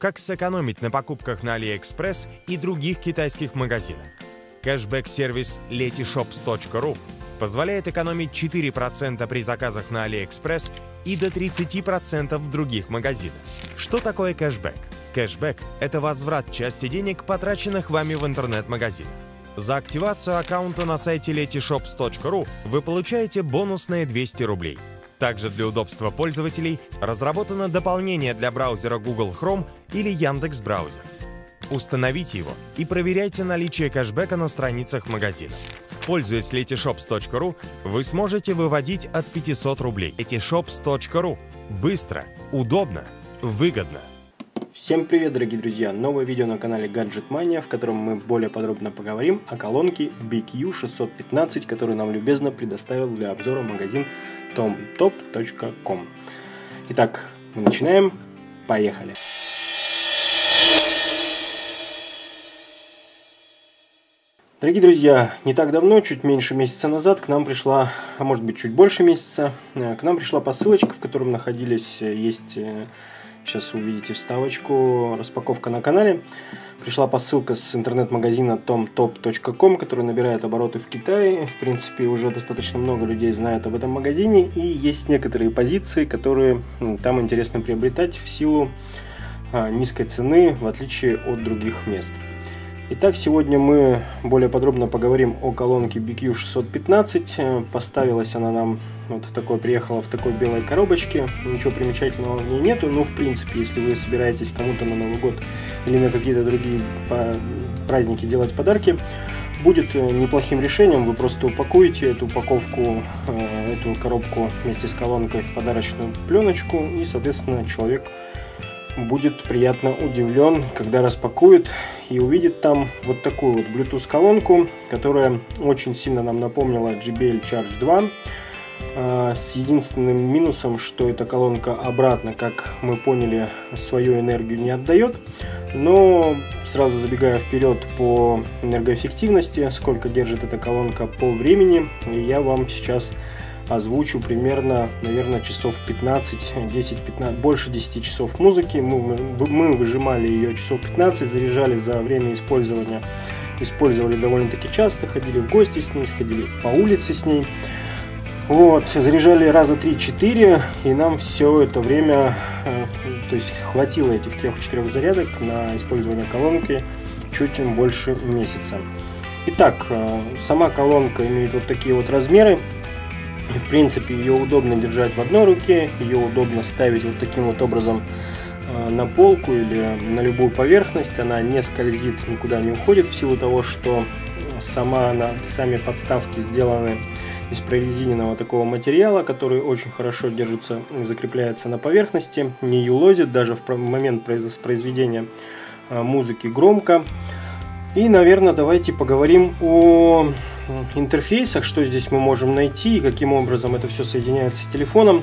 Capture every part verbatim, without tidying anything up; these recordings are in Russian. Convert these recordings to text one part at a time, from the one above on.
как сэкономить на покупках на AliExpress и других китайских магазинах. Кэшбэк-сервис letyshops точка ру позволяет экономить четыре процента при заказах на AliExpress и до тридцати процентов в других магазинах. Что такое кэшбэк? Кэшбэк – это возврат части денег, потраченных вами в интернет-магазинах. За активацию аккаунта на сайте letyshops точка ру вы получаете бонусные двести рублей. Также для удобства пользователей разработано дополнение для браузера Google Chrome или Яндекс.Браузер. Установите его и проверяйте наличие кэшбэка на страницах магазина. Пользуясь letyshops точка ру, вы сможете выводить от пятисот рублей. letyshops точка ру. Быстро, удобно, выгодно. Всем привет, дорогие друзья! Новое видео на канале Gadget Mania, в котором мы более подробно поговорим о колонке би кью шестьсот пятнадцать, которую нам любезно предоставил для обзора магазин том топ точка ком. Итак, мы начинаем. Поехали! Дорогие друзья, не так давно, чуть меньше месяца назад, к нам пришла, а может быть чуть больше месяца, к нам пришла посылочка, в котором находились, есть, сейчас увидите вставочку, распаковка на канале. Пришла посылка с интернет-магазина том топ точка ком, который набирает обороты в Китае. В принципе, уже достаточно много людей знает об этом магазине, и есть некоторые позиции, которые там интересно приобретать в силу низкой цены, в отличие от других мест. Итак, сегодня мы более подробно поговорим о колонке би кью шестьсот пятнадцать. Поставилась она нам вот в такой, приехала в такой белой коробочке. Ничего примечательного в ней нету, но в принципе, если вы собираетесь кому-то на Новый год или на какие-то другие праздники делать подарки, будет неплохим решением. Вы просто упакуете эту упаковку, эту коробку вместе с колонкой в подарочную пленочку, и, соответственно, человек будет приятно удивлен, когда распакует и увидит там вот такую вот Bluetooth колонку, которая очень сильно нам напомнила джей би эл Charge два, э, с единственным минусом, что эта колонка обратно, как мы поняли, свою энергию не отдает. Но сразу забегая вперед по энергоэффективности, сколько держит эта колонка по времени, я вам сейчас озвучу примерно, наверное, часов пятнадцать, десять-пятнадцать, больше десяти часов музыки. Мы, мы выжимали ее часов пятнадцать, заряжали за время использования. Использовали довольно-таки часто, ходили в гости с ней, сходили по улице с ней. Вот, заряжали раза три-четыре, и нам все это время, то есть хватило этих трех-четырех зарядок на использование колонки чуть больше месяца. Итак, сама колонка имеет вот такие вот размеры. В принципе, ее удобно держать в одной руке, ее удобно ставить вот таким вот образом на полку или на любую поверхность. Она не скользит, никуда не уходит, в силу того, что сама она, сами подставки сделаны из прорезиненного такого материала, который очень хорошо держится и закрепляется на поверхности, не юлозит даже в момент произведения музыки громко. И, наверное, давайте поговорим о интерфейсах, что здесь мы можем найти и каким образом это все соединяется с телефоном.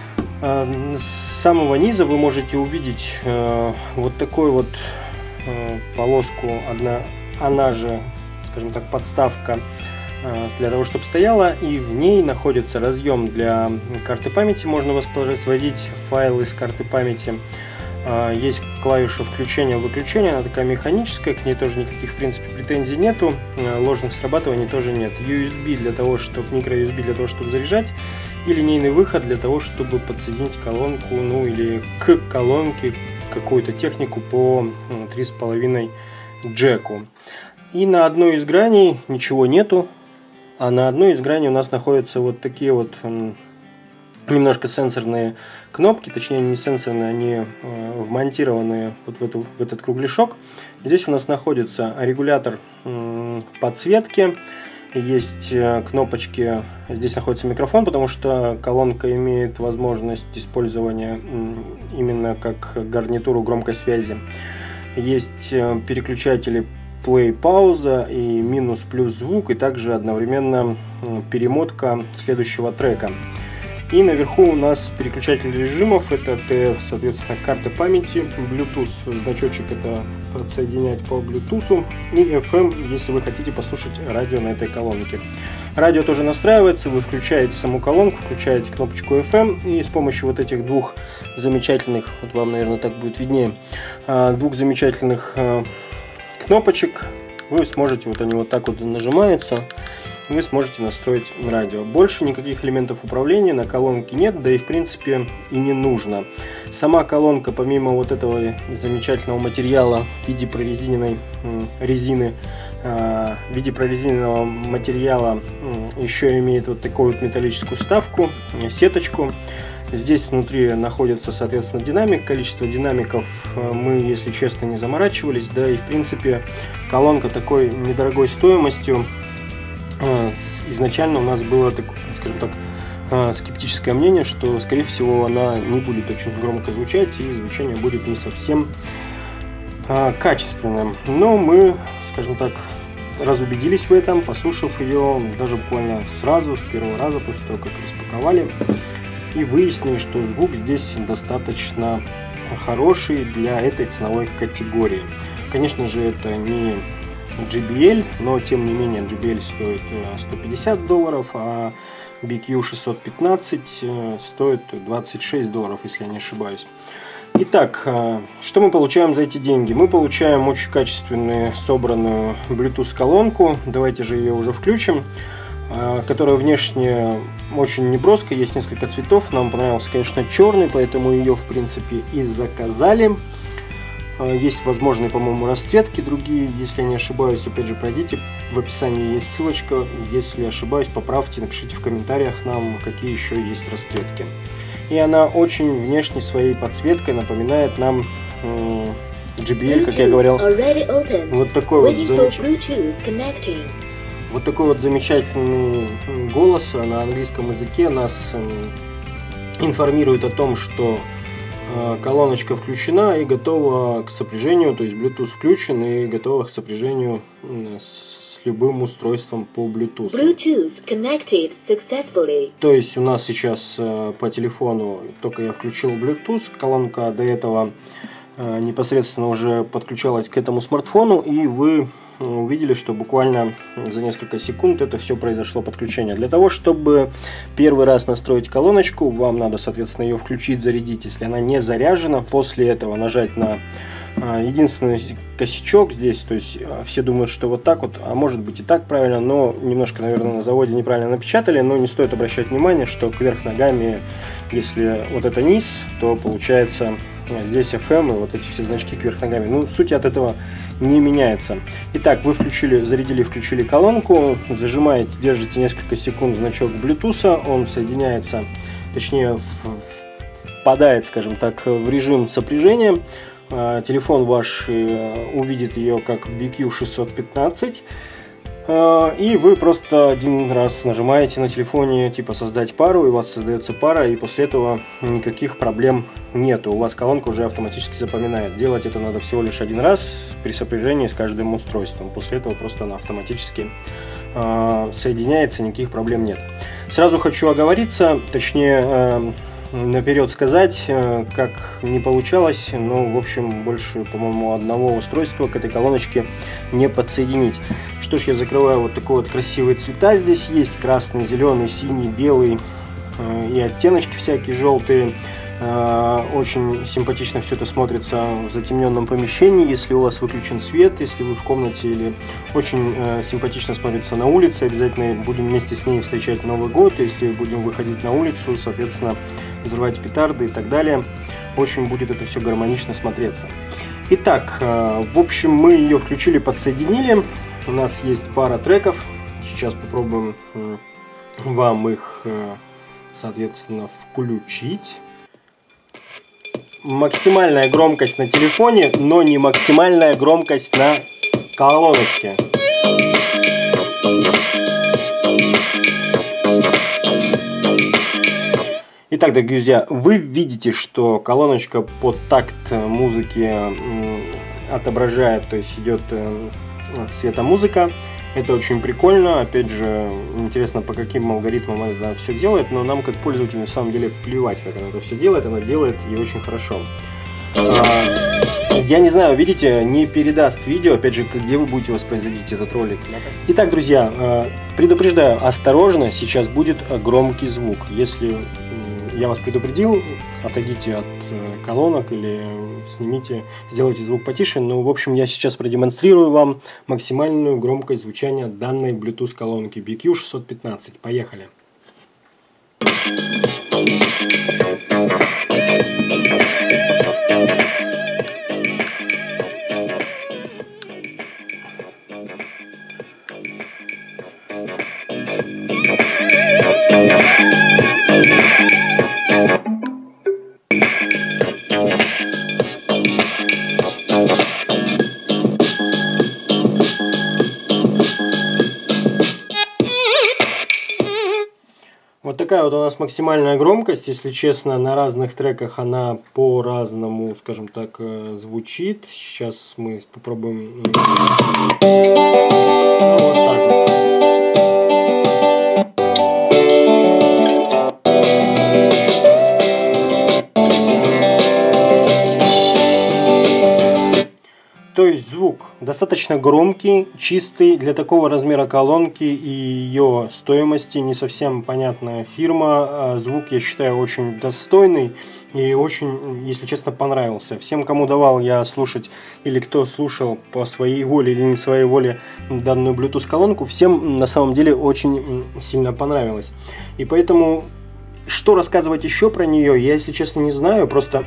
С самого низа вы можете увидеть вот такую вот полоску, одна, она же, скажем так, подставка для того, чтобы стояла, и в ней находится разъем для карты памяти. Можно воспроизводить файлы с карты памяти. Есть клавиша включения-выключения, она такая механическая, к ней тоже никаких, в принципе, претензий нету, ложных срабатываний тоже нет. ю эс би для того, чтобы, микро ю эс би для того, чтобы заряжать, и линейный выход для того, чтобы подсоединить колонку, ну или к колонке какую-то технику по три с половиной джеку. И на одной из граней ничего нету, а на одной из граней у нас находятся вот такие вот немножко сенсорные кнопки, точнее не сенсорные, они э, вмонтированы вот в, эту, в этот кругляшок. Здесь у нас находится регулятор э, подсветки, есть э, кнопочки, здесь находится микрофон, потому что колонка имеет возможность использования э, именно как гарнитуру громкой связи. Есть э, переключатели play, пауза и минус плюс звук, и также одновременно э, перемотка следующего трека. И наверху у нас переключатель режимов, это тэ эф, соответственно, карта памяти, Bluetooth, значочек это подсоединять по Bluetooth, и эф эм, если вы хотите послушать радио на этой колонке. Радио тоже настраивается, вы включаете саму колонку, включаете кнопочку эф эм, и с помощью вот этих двух замечательных, вот вам, наверное, так будет виднее, двух замечательных кнопочек, вы сможете, вот они вот так вот нажимаются, вы сможете настроить радио. Больше никаких элементов управления на колонке нет, да и в принципе и не нужно. Сама колонка, помимо вот этого замечательного материала в виде прорезиненной резины, в виде прорезиненного материала еще имеет вот такую вот металлическую вставку, сеточку. Здесь внутри находится, соответственно, динамик. Количество динамиков мы, если честно, не заморачивались. Да и в принципе колонка такой недорогой стоимостью. Изначально у нас было, скажем так, скептическое мнение, что, скорее всего, она не будет очень громко звучать и звучание будет не совсем качественным. Но мы, скажем так, разубедились в этом, послушав ее даже буквально сразу, с первого раза, после того, как распаковали, и выяснили, что звук здесь достаточно хороший для этой ценовой категории. Конечно же, это не джей би эл, но тем не менее джей би эл стоит сто пятьдесят долларов, а би кью шестьсот пятнадцать стоит двадцать шесть долларов, если я не ошибаюсь. Итак, что мы получаем за эти деньги? Мы получаем очень качественную собранную Bluetooth колонку, давайте же ее уже включим, которая внешне очень неброская, есть несколько цветов, нам понравился, конечно, черный, поэтому ее в принципе и заказали. Есть возможные, по-моему, расцветки другие, если я не ошибаюсь, опять же, пройдите, в описании есть ссылочка, если ошибаюсь, поправьте, напишите в комментариях нам, какие еще есть расцветки. И она очень внешне своей подсветкой напоминает нам джей би эл, как я говорил, вот такой вот, замеч... вот такой вот замечательный голос на английском языке нас информирует о том, что колоночка включена и готова к сопряжению, то есть Bluetooth включен и готова к сопряжению с любым устройством по Bluetooth. Bluetooth connected successfully. То есть у нас сейчас по телефону только я включил Bluetooth, колонка до этого непосредственно уже подключалась к этому смартфону, и вы увидели, что буквально за несколько секунд это все произошло, подключение. Для того, чтобы первый раз настроить колоночку, вам надо, соответственно, ее включить, зарядить. Если она не заряжена, после этого нажать на единственный косячок здесь, то есть все думают, что вот так вот, а может быть и так правильно, но немножко, наверное, на заводе неправильно напечатали, но не стоит обращать внимание, что кверх ногами, если вот это низ, то получается здесь эф эм и вот эти все значки кверх ногами. Ну, суть от этого не меняется. Итак, вы включили, зарядили, включили колонку, зажимаете, держите несколько секунд значок Bluetooth, он соединяется, точнее впадает, скажем так, в режим сопряжения. Телефон ваш увидит ее как би кью шестьсот пятнадцать. И вы просто один раз нажимаете на телефоне, типа создать пару, и у вас создается пара, и после этого никаких проблем нету. У вас колонка уже автоматически запоминает. Делать это надо всего лишь один раз при сопряжении с каждым устройством. После этого просто она автоматически э, соединяется, никаких проблем нет. Сразу хочу оговориться, точнее э, наперед сказать, э, как не получалось, но в общем больше, по-моему, одного устройства к этой колоночке не подсоединить. Что ж, я закрываю, вот такой вот красивые цвета здесь есть, красный, зеленый, синий, белый э, и оттеночки всякие желтые. Э, очень симпатично все это смотрится в затемненном помещении, если у вас выключен свет, если вы в комнате, или очень э, симпатично смотрится на улице. Обязательно будем вместе с ней встречать Новый год, если будем выходить на улицу, соответственно, взрывать петарды и так далее. Очень будет это все гармонично смотреться. Итак, э, в общем, мы ее включили, подсоединили. У нас есть пара треков. Сейчас попробуем вам их, соответственно, включить. Максимальная громкость на телефоне, но не максимальная громкость на колоночке. Итак, дорогие друзья, вы видите, что колоночка под такт музыки отображает, то есть идет светомузыка. Это очень прикольно. Опять же, интересно, по каким алгоритмам она все делает, но нам, как пользователю, на самом деле плевать, как она это все делает. Она делает и очень хорошо. я не знаю, видите, не передаст видео, опять же, где вы будете воспроизводить этот ролик. Итак, друзья, предупреждаю, осторожно, сейчас будет громкий звук. Если я вас предупредил, отойдите от колонок или снимите, сделайте звук потише. Ну, в общем, я сейчас продемонстрирую вам максимальную громкость звучания данной Bluetooth колонки би кью шестьсот пятнадцать. Поехали! Вот такая вот у нас максимальная громкость. Если честно, на разных треках она по-разному, скажем так, звучит. Сейчас мы попробуем. Ну, вот так вот. То есть звук достаточно громкий, чистый для такого размера колонки и ее стоимости. Не совсем понятная фирма. Звук, я считаю, очень достойный и очень, если честно, понравился. Всем, кому давал я слушать или кто слушал по своей воле или не своей воле данную Bluetooth колонку, всем на самом деле очень сильно понравилось. И поэтому, что рассказывать еще про нее, я, если честно, не знаю. Просто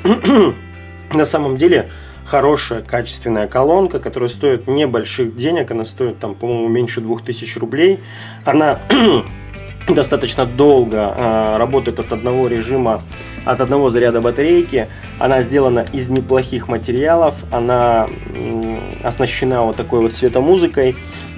на самом деле хорошая, качественная колонка, которая стоит небольших денег. Она стоит, там, по-моему, меньше двух тысяч рублей. Она достаточно долго э, работает от одного режима, от одного заряда батарейки. Она сделана из неплохих материалов. Она э, оснащена вот такой вот светомузыкой.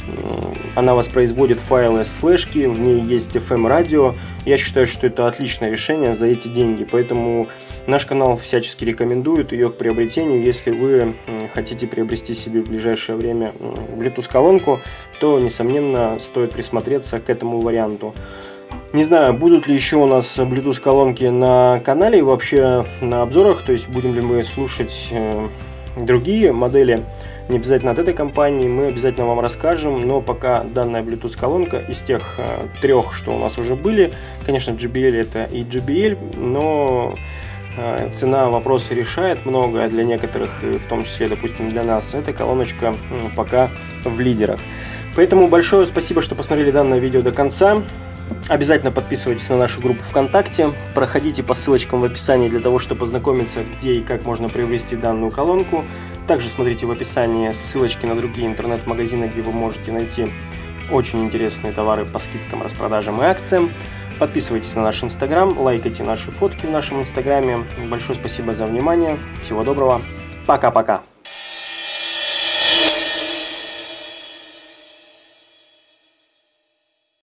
Она воспроизводит файлы с флешки, в ней есть эф эм-радио. Я считаю, что это отличное решение за эти деньги, поэтому наш канал всячески рекомендует ее к приобретению. Если вы хотите приобрести себе в ближайшее время Bluetooth-колонку, то, несомненно, стоит присмотреться к этому варианту. Не знаю, будут ли еще у нас Bluetooth-колонки на канале и вообще на обзорах, то есть будем ли мы слушать другие модели. Не обязательно от этой компании, мы обязательно вам расскажем, но пока данная Bluetooth колонка из тех э, трех, что у нас уже были, конечно, джей би эл это и джей би эл, но э, цена вопросы решает многое для некоторых, и в том числе, допустим, для нас. Эта колоночка э, пока в лидерах. Поэтому большое спасибо, что посмотрели данное видео до конца. Обязательно подписывайтесь на нашу группу ВКонтакте, проходите по ссылочкам в описании для того, чтобы познакомиться, где и как можно приобрести данную колонку. Также смотрите в описании ссылочки на другие интернет-магазины, где вы можете найти очень интересные товары по скидкам, распродажам и акциям. Подписывайтесь на наш инстаграм, лайкайте наши фотки в нашем инстаграме. Большое спасибо за внимание, всего доброго, пока-пока!